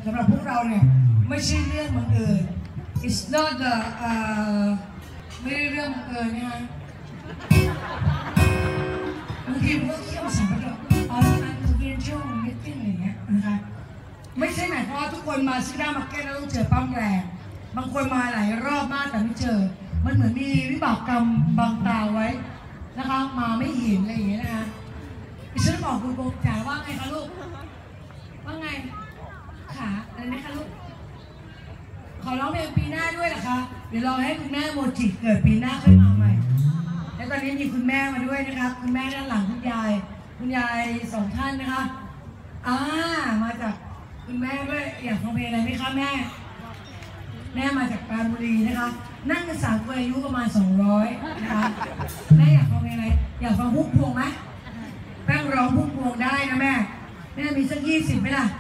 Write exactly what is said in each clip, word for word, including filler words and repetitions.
สำหรับพวกเราเนี่ยไม่ใช่เรื่องบังเอิญ it's not the ไม่ได้เรื่องบังเอิญนะฮะบางทีมันก็เที่ยวสายแบบอ๋อมันคือเรียนช่วงมิทติ้งอะไรเงี้ยนะคะไม่ใช่หมายความว่าทุกคนมาซิด้ามาร์เก็ตแล้วต้องเจอปั๊มแรงบางคนมาหลายรอบมากแต่ไม่เจอมันเหมือนมีวิบากกรรมบังตาไว้นะคะมาไม่เห็นอะไรอย่างเงี้ยนะคะดิฉันบอกคุณโบจ๋าว่าไงคะลูกว่าไงขาอะไรนะคะลูกขอร้องเพลงปีหน้าด้วยนะคะเดี๋ยวรอให้คุณแม่โมจิเกิดปีหน้าค่อยมาใหม่และตอนนี้มีคุณแม่มาด้วยนะคะคุณแม่ด้านหลังคุณยายคุณยายสองท่านนะคะอ่ามาจากคุณแม่ด้วยอยากฟังเพลงอะไรไหมคะแม่แม่มาจากปราณบุรีนะคะนั่งกันสามคนอายุประมาณสองร้อยนะคะแม่อยากฟังเพลงอะไรอยากฟังพุ่มพวงไหมแป้งร้องพุ่มพวงได้นะแม่แม่มีสักยี่สิบไหมล่ะ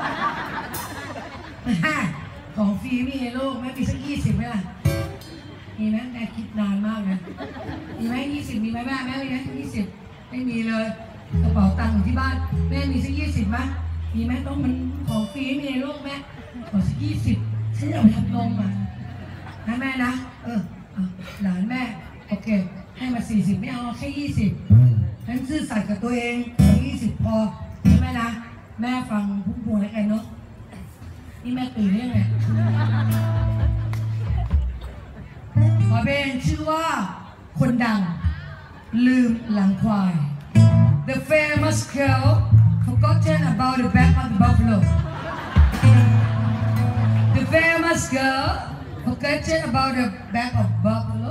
ของฟรีมีในโลกแม่มีสักยี่สิบไหมล่ะมีไหมแม่คิดนานมากนะมีไหมยี่สิบมีไหมแม่แม่มีไหมยี่สิบไม่มีเลยกระเป๋าตังค์อยู่ที่บ้านแม่มีสักยี่สิบไหมมีไหมต้องมันของฟรีมีในโลกแม่ขอสักยี่สิบฉันอยากไปทำนมอ่ะนะแม่นะเออหลานแม่โอเคให้มาสี่สิบไม่เอาแค่ยี่สิบฉันซื่อสัตย์กับตัวเองเอายี่สิบพอใช่ไหมนะแม่ฟังพุ่มพวงแล้วกันเนาะนี่แม่ตื่นยังไงขอเพลงชื่อว่าคนดังลืมหลังควาย The famous girl forgotten about the back of the buffalo The famous girl forgotten about the back of buffalo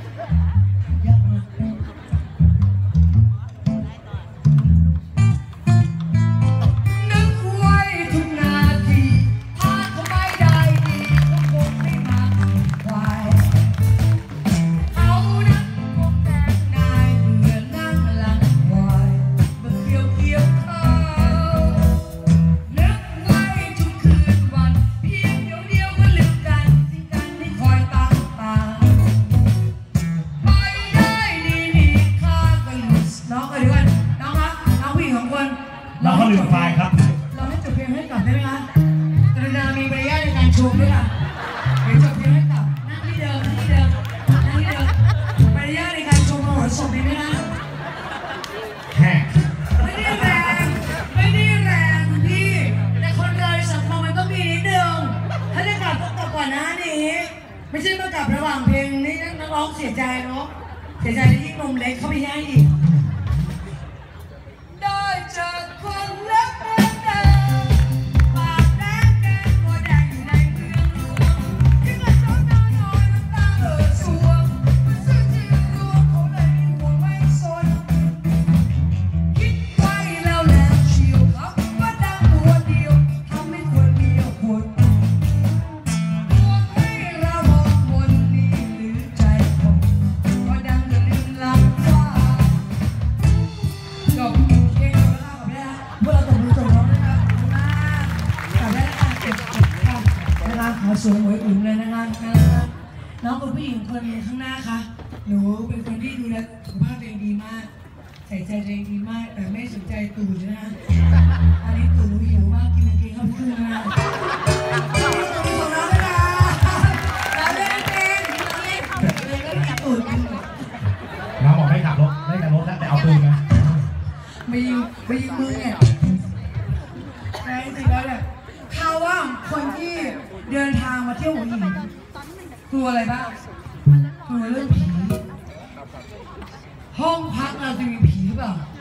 เราเขาลืมไฟครับเราให้จบเพลงให้กลับได้ไหมคะกรุณามีมารยาทในการชมด้วยค่ะเดี๋ยวจบเพลงให้กลับนั่งที่เดิมนั่งที่เดิมนั่งที่เดิมมารยาทในการชมมโหสถได้ไหมคะแฮ่ไม่ได้แรงไม่ได้แรงคุณพี่แต่คนเราในสังคมมันต้องมีนิดนึงถ้าจะกลับต้องกลับก่อนนะนี้ไม่ใช่มากลับระหว่างเพลงนี่นักร้องเสียใจเนาะเสียใจที่ยิ่งนมเล็กเข้าไปแย่งอีกได้จากคนเล็กแดงปากแดงแดงตัวแดงอยู่ในเมืองหลวงที่กระจกหน้าน้อยน้ำตาเอ่อสวงมันซื่อจริงรวมเขาเลยมีหัวไม่สนคิดไว้แล้วแล้วเชียวเขาว่าดังตัวเดียวทำให้คนเดียวคนตัวให้เรามองบนนี้หรือใจคนก็ดังจนลืมหลังว่าจบเพลงจบแล้วค่ะพวกเราตบมือจบร้องนะคะขอบคุณมากขอบคุณค่ะเก็บค่ะนะคะขอสวยหวยอุ่นเลยนะคะน้องเป็นผู้หญิงคนข้างหน้าค่ะหนูเป็นคนที่ดูแลสุขภาพตัวเองดีมากใส่ใจตัวเองดีมากแต่ไม่สนใจตู่นะคะอันนี้ตู่หนูหิวมากกินกางเกงเข้าไปครึ่งนะส่งน้องเลยนะเราเล่นเองเราเล่นเลยก็มีตู่น้องบอกไม่ขับรถไม่ขับรถแล้วแต่เอาปืนนะมีมีมือเนี่ยในจริงแล้วเนี่ยข่าวว่าคนที่เดินทางมาเที่ยวหัวหินกลัวอะไรบ้างกลัวเรื่องผีห้องพักเราจะมีผีหรือเปล่า